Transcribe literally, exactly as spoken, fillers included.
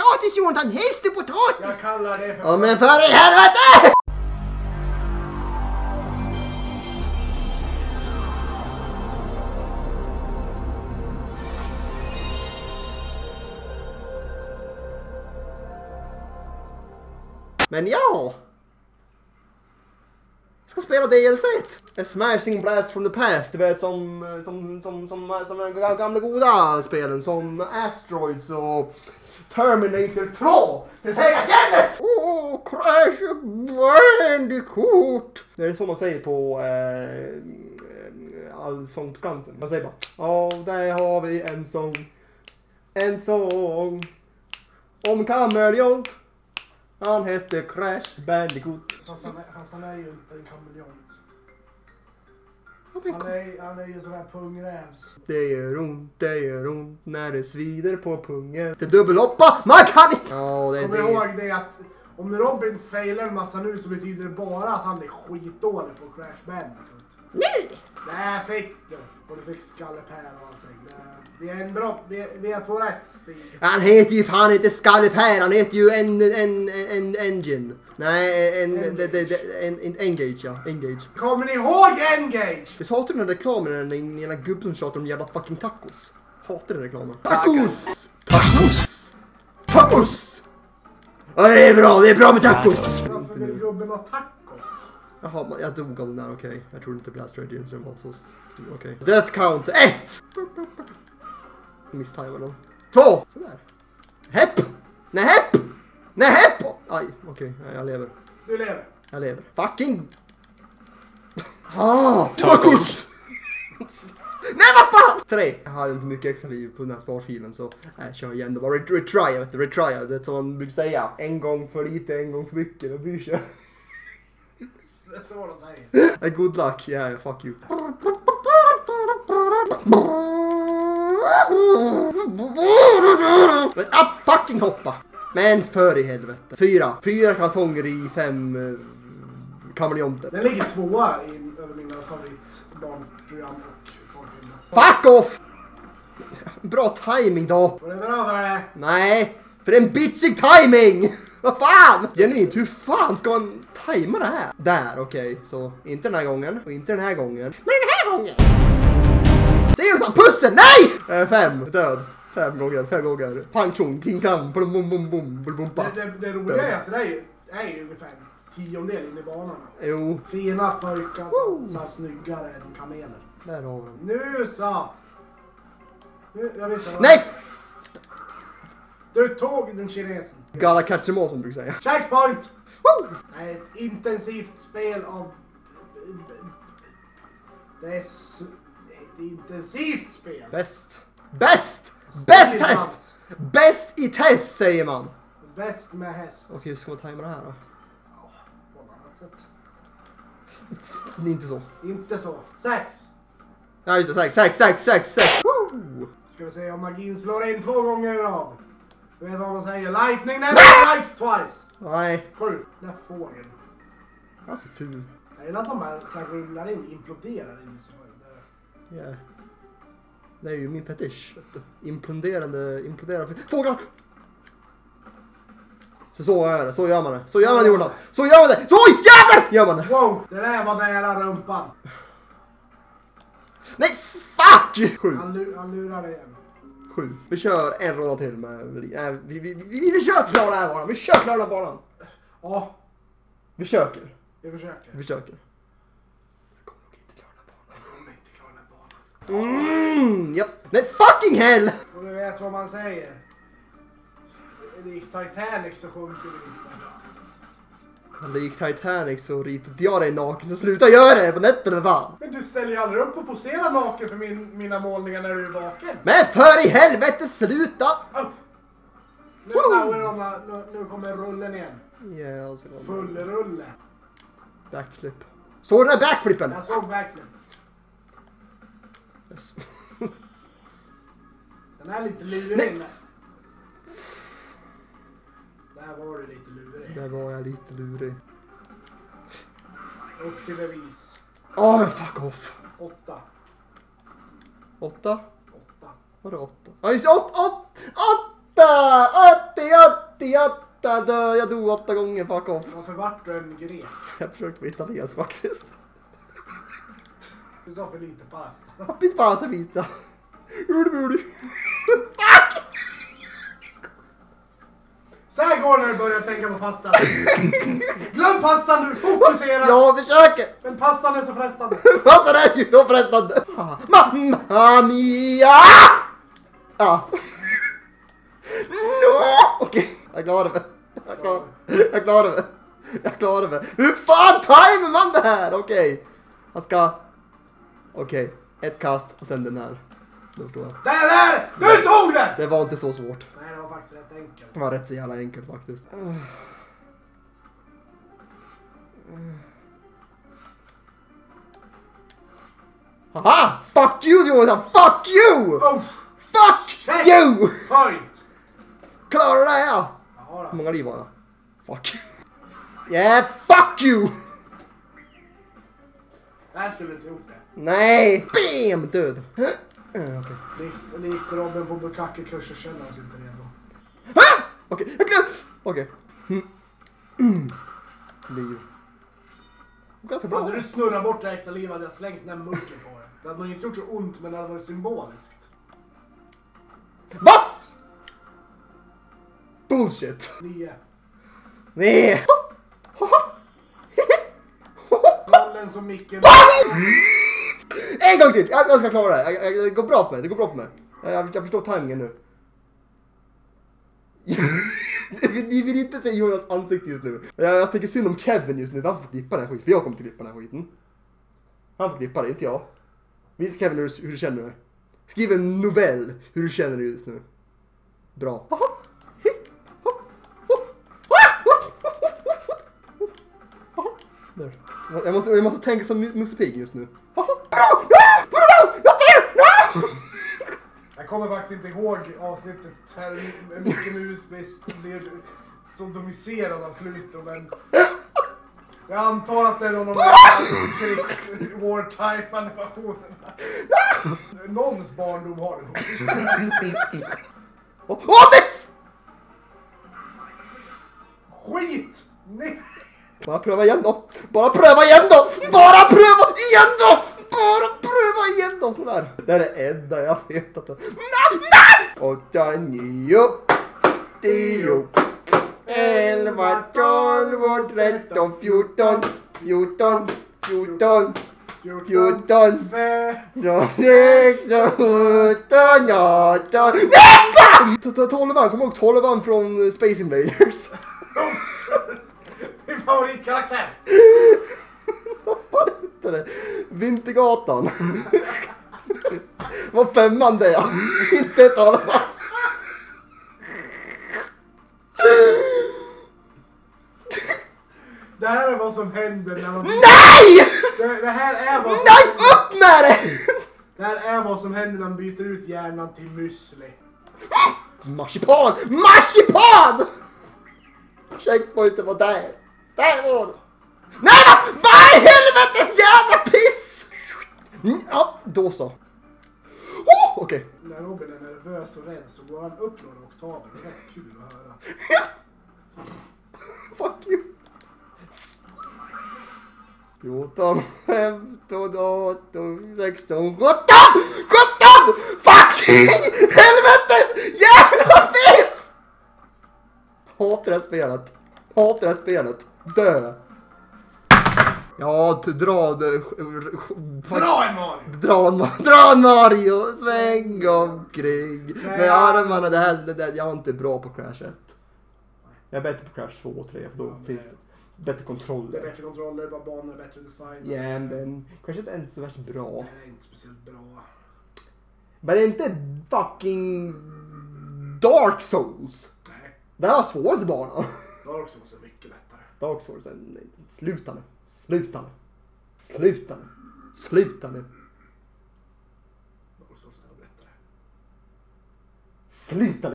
potatis, Jonathan! Häst och potatis! Jag kallar det för... Ja, men för i helvete! Men ja! Jag ska spela D L C. A Smashing Blast from the Past. Du vet som, som, som, som, som de gamla goda spelen. Som Asteroids och Terminator två. Till Sega Genesis! Åh, oh, Crash Bandicoot! Det är så man säger på eh, all sång på Skansen. Man säger bara, ja, där har vi en sång. En sång om kameleont. Han heter Crash Bandicoot. Fast han, är, fast han är ju inte en kameleont. Han är, han är ju sån här pungrävs. Det gör ont, det gör ont när det svider på pungen. Det dubbelhoppa, man kan inte! Ja, det är Kommer det. ihåg det att om Robin failar en massa nu så betyder det bara att han är skitdålig på Crash Bandicoot. Nej! Det fick du. Och du fick skallepär och allting. Det, vi, är en bra, vi, vi är på rätt stig. Han heter ju fan inte Skallepär, han heter ju en, en, en, engine. Nej, en, en, en, en engage, ja. Engage. Kommer ni ihåg Engage? Visst hatar du den reklamen när den ena gubben som tjatar om jävla fucking tacos? Hatar den reklamen. Tacos! Tacos! Tacos! Ja, det är bra, det är bra med tacos! Varför vill gubben ha tacos? Jaha, jag dog av den där, okej. Okay. Jag trodde inte Blast Radiance var så stor, okej. Okay. Death count, ett! Misstajmade den. Två! Sådär. Hepp! Nej, hepp! Nej, hepp! Aj, okej, okay. Jag lever. Du lever. Jag lever. Fucking... Ah, tacos! Nej, vad fan! Tre. Jag hade inte mycket extra liv på den här sparfilen så jag kör igen. Det var retry, vet du, retry. Det är som man brukar säga. En gång för lite, en gång för mycket. Jag bryr sig. Det är så de säger. Good luck, yeah, fuck you. Ah, fucking hoppa! Men för i helvete. Fyra. Fyra kalsonger i fem uh, kameleonter. Den ligger tvåa i över mina favoritbarnprogram och barnfilmer. Fuck off! Bra timing då. Var det bra för det? Nej, för det är en bitchig timing! Vad fan? Genuint, hur fan ska man tajma det här? Där, okej. Okay. Så inte den här gången och inte den här gången. Men den här gången! Ser du så? Pussen! Nej! Eh, fem, död. Fem gånger, fem gånger. Pang tjong, king kang, bum bum bum bum bum bum. Det, det, det roliga är att det där är, är ju ungefär tiondel in i banan. Jo. Fina pojkar, dansar snyggare än kameler. Där har vi den. Nu så! Nu, jag vet inte. Nej! Du tog den kinesen. Gotta catch them all som du säger. Checkpoint! Woo! Det är ett intensivt spel av... Det är ett intensivt spel. Bäst. Bäst! Bäst test! Bäst i test säger man. Bäst med häst. Okej, hur ska man tajma det här då? Ja, på ett annat sätt. Det är inte så. Inte så. Sex! Ja just det, sex, sex, sex, sex, sex. Woo! Ska vi se om magin slår in två gånger i rad. Du vet vad man säger? Lightning never strikes twice! Nej. Sju. Den här fågeln. Alltså ful. Jag gillar att de här så här rullar in, imploderar in i sig. Ja. Yeah. Det är ju min fetisch, vet du. Imploderande, imploderande fåglar! Så så är det, så gör man det. Så gör man det, Jordan. Så gör man det! Så jävlar! Gör man det. Wow, det där var nära rumpan. Nej, fuck! Sju. Han, lu han lurar igen. Sju. Vi kör en runda till med... Nej, vi, vi, vi, vi, vi kör klara den här banan. Vi kör klara den här banan. Ja. Vi försöker. Vi försöker. Vi försöker. banan. Mm, japp. Nej, fucking hell! Och du vet vad man säger. Lik Titanic så sjunker du inte. Lik Titanic så ritade jag dig naken så sluta göra det på nätterna, fan. Men du ställer ju aldrig upp och poserar naken för min, mina målningar när du är vaken. Men för i helvete, sluta! Oh. Nu, nu, nu, nu kommer rullen igen. Yeah, alltså, Full rulle. Backflip. Såg du den här backflippen? Jag såg backflip. Yes. Den är lite lurig. Där var du lite lurig. Där var jag lite lurig. Upp till bevis. Åh, oh, men fuck off. Åtta. Åtta? Åtta. Var det åtta? Ja, just åtta! Åtta! Åtta! Åtta! Jag dör, jag dog åtta gånger, fuck off. Varför vart du en grek? Jag försökte vara italiensk faktiskt. Du sa för lite pasta. Happy pasta pizza. Uli Så här går när du börjar tänka på pastan. Glöm pastan, du fokuserar. Jag försöker. Men pastan är så frestande. Pastan är ju så frestande. Mamma mia! Ja. No! Okej, jag klarar mig. Jag klarar mig. Jag klarar mig. Jag klarar mig. Hur fan timer man det här? Okej. Han ska... Okej, ett kast och sen den här. Då förstår jag. Där, där! Du tog den! Det var inte så svårt. Nej, det var faktiskt rätt enkelt. Det var rätt så jävla enkelt faktiskt. Haha! Fuck you Jonathan! Fuck you! Oh, Fuck check. you! Point! Klarar det här? Ja, Hur då. många liv har jag? Fuck. Yeah, fuck you! Det här skulle du inte gjort det. Nej! Bam! Död. Uh, Okej. Likt, likt Robin på Bukake-kurser känner han sig inte redo. Ah! Okej, jag glömde! Okej. Mm. Liv. Ganska bra. Hade du snurrat bort det extra liv hade jag slängt den här muggen på det. Det hade nog inte gjort så ont, men det hade varit symboliskt. Va? Bullshit. Nio. Nej. Rollen som Micke. En gång till! Jag, jag ska klara det. Jag, jag, det går bra för mig. Det går bra för mig. Jag, jag, jag förstår timingen nu. Ni vill inte se Jonas ansikte just nu. Jag, jag tänker synd om Kevin just nu. Han får klippa den här skiten. För jag kommer inte klippa den här skiten. Han får klippa det, inte jag. Vis Kevin hur, hur du känner dig. Skriv en novell hur du känner dig just nu. Bra. Där. Jag måste, jag måste tänka som Musse Pigg just nu. Jag kommer faktiskt inte ihåg avsnittet här Micke Mus blir sodomiserad av Pluto, men jag antar att det är någon av de krigs wartime animationerna. Någons barndom har det nog. Åh, oh, det! Skit! Nej! Bara pröva igen då. Bara pröva igen då. Bara pröva igen då. Bara pröva igen då. Sådär. Det är det enda jag vet att... åtta, nio, tio, elva, tolv, tretton, fjorton, fjorton, fjorton, fjorton, femton, sexton, sjutton, arton, nitton! Tolvan, kom ihåg tolvan från Space Invaders. Min favoritkaraktär! Vad fan heter det? Vintergatan. Vad femman det är. Inte tolvan. Det här är vad som händer när man... Nej! Det, det här är vad som... Nej, upp med det! Det här är vad som händer när man byter ut hjärnan till müsli. Marsipan! Marsipan! Checkpointen var där. Där var det. Nej, vad? Vad i helvetes jävla piss! Ja, då så. Oh, okej. Okay. När Robin är nervös och rädd så går han upp några oktaver. Det är rätt kul att höra. Fuck you. fjorton, femton, arton, sexton, sjutton! sjutton! Fucking helvetes jävla piss! Hatar det här spelet. Hatar det här spelet. Dö. Ja, dra... Dra en Mario! Dra en, dra en Mario! Sväng omkring. Med armarna, det här, det där, jag är inte bra på Crash ett. Jag är bättre på Crash två och tre, för då ja, finns det bättre kontroller. Det är bättre kontroller, bara banor, bättre design. Ja, yeah, men Crash ett är inte så värst bra. Det är inte speciellt bra. Men det är inte fucking Dark Souls. Nej. Det här var svåraste banan. Dark Souls är mycket lättare. Dark Souls är... Nej, sluta nu. Sluta nu. Sluta nu. Sluta nu. Dark Souls är lättare. Sluta nu.